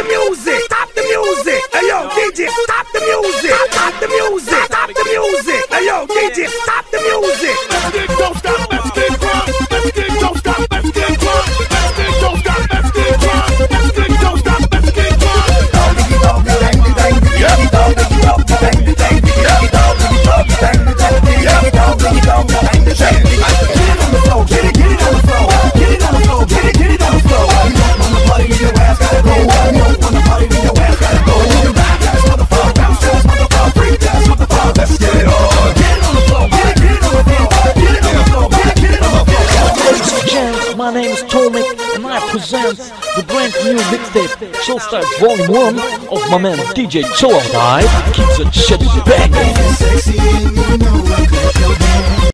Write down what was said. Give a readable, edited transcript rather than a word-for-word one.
music, stop the music. Hey yo, DJ, stop the music, stop the music, stop the music. Hey yo, DJ, stop the music. Let's get don't stop, let's get drunk. Let's get don't stop, let's get drunk. Let's get don't stop, let's get drunk. Let's get don't stop, let's get drunk. My name is Tomic and I present the brand new mixtape Chill Style Volume 1 of my man DJ Chill Out. Keeps it shit banging.